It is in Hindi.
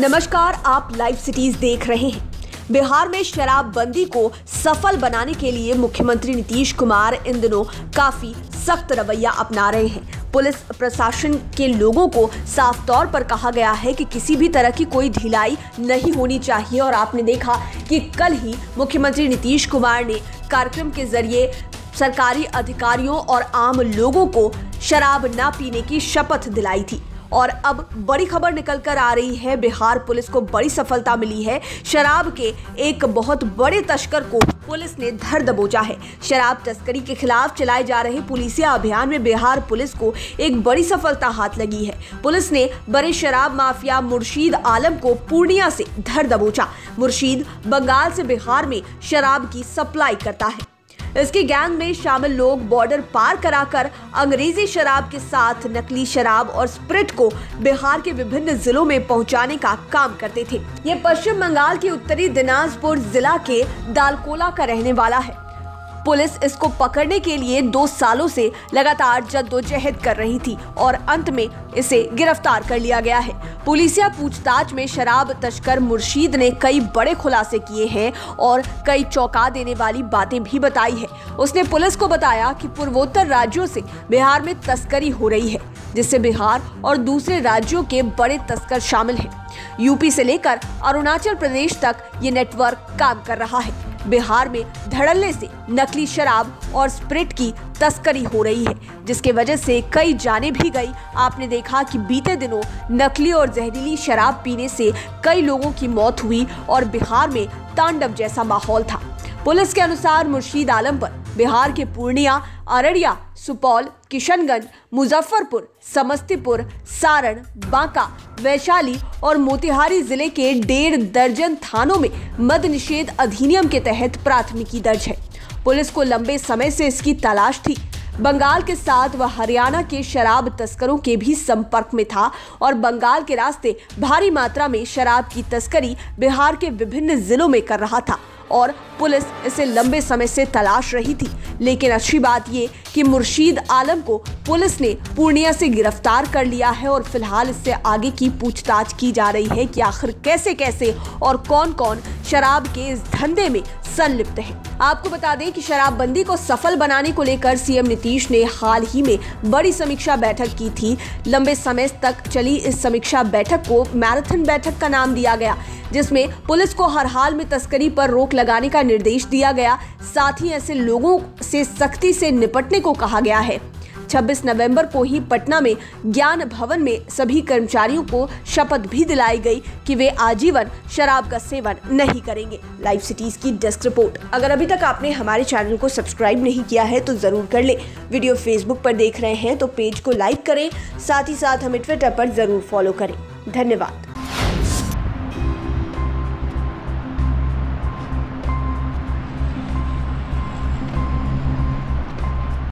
नमस्कार, आप लाइव सिटीज देख रहे हैं। बिहार में शराबबंदी को सफल बनाने के लिए मुख्यमंत्री नीतीश कुमार इन दिनों काफी सख्त रवैया अपना रहे हैं। पुलिस प्रशासन के लोगों को साफ तौर पर कहा गया है कि किसी भी तरह की कोई ढिलाई नहीं होनी चाहिए। और आपने देखा कि कल ही मुख्यमंत्री नीतीश कुमार ने कार्यक्रम के जरिए सरकारी अधिकारियों और आम लोगों को शराब न पीने की शपथ दिलाई थी। और अब बड़ी खबर निकल कर आ रही है, बिहार पुलिस को बड़ी सफलता मिली है। शराब के एक बहुत बड़े तस्कर को पुलिस ने धर दबोचा है। शराब तस्करी के खिलाफ चलाए जा रहे पुलिसिया अभियान में बिहार पुलिस को एक बड़ी सफलता हाथ लगी है। पुलिस ने बड़े शराब माफिया मुर्शीद आलम को पूर्णिया से धर दबोचा। मुर्शीद बंगाल से बिहार में शराब की सप्लाई करता है। इसके गैंग में शामिल लोग बॉर्डर पार कराकर अंग्रेजी शराब के साथ नकली शराब और स्प्रिट को बिहार के विभिन्न जिलों में पहुंचाने का काम करते थे। ये पश्चिम बंगाल के उत्तरी दिनाजपुर जिला के दालकोला का रहने वाला है। पुलिस इसको पकड़ने के लिए 2 सालों से लगातार जद्दोजहद कर रही थी और अंत में इसे गिरफ्तार कर लिया गया है। पुलिसिया पूछताछ में शराब तस्कर मुर्शीद ने कई बड़े खुलासे किए हैं और कई चौंका देने वाली बातें भी बताई है। उसने पुलिस को बताया कि पूर्वोत्तर राज्यों से बिहार में तस्करी हो रही है, जिससे बिहार और दूसरे राज्यों के बड़े तस्कर शामिल हैं। यूपी से लेकर अरुणाचल प्रदेश तक ये नेटवर्क काम कर रहा है। बिहार में धड़ल्ले से नकली शराब और स्प्रिट की तस्करी हो रही है, जिसके वजह से कई जानें भी गई। आपने देखा कि बीते दिनों नकली और जहरीली शराब पीने से कई लोगों की मौत हुई और बिहार में तांडव जैसा माहौल था। पुलिस के अनुसार मुर्शीद आलम पर बिहार के पूर्णिया, अररिया, सुपौल, किशनगंज, मुजफ्फरपुर, समस्तीपुर, सारण, बांका, वैशाली और मोतिहारी जिले के 1.5 दर्जन थानों में मद्य निषेध अधिनियम के तहत प्राथमिकी दर्ज है। पुलिस को लंबे समय से इसकी तलाश थी। बंगाल के साथ वह हरियाणा के शराब तस्करों के भी संपर्क में था और बंगाल के रास्ते भारी मात्रा में शराब की तस्करी बिहार के विभिन्न जिलों में कर रहा था और पुलिस इसे लंबे समय से तलाश रही थी। लेकिन अच्छी बात ये कि मुर्शीद आलम को पुलिस ने पूर्णिया से गिरफ्तार कर लिया है और फिलहाल इससे आगे की पूछताछ की जा रही है कि आखिर कैसे कैसे और कौन कौन शराब के इस धंधे में संलिप्त है। आपको बता दें कि शराबबंदी को सफल बनाने को लेकर सीएम नीतीश ने हाल ही में बड़ी समीक्षा बैठक की थी। लंबे समय तक चली इस समीक्षा बैठक को मैराथन बैठक का नाम दिया गया, जिसमें पुलिस को हर हाल में तस्करी पर रोक लगाने का निर्देश दिया गया। साथ ही ऐसे लोगों से सख्ती से निपटने को कहा गया है। 26 नवंबर को ही पटना में ज्ञान भवन में सभी कर्मचारियों को शपथ भी दिलाई गई कि वे आजीवन शराब का सेवन नहीं करेंगे। लाइव सिटीज की डेस्क रिपोर्ट। अगर अभी तक आपने हमारे चैनल को सब्सक्राइब नहीं किया है तो जरूर कर ले। वीडियो फेसबुक पर देख रहे हैं तो पेज को लाइक करें, साथ ही साथ हमें ट्विटर पर जरूर फॉलो करें। धन्यवाद।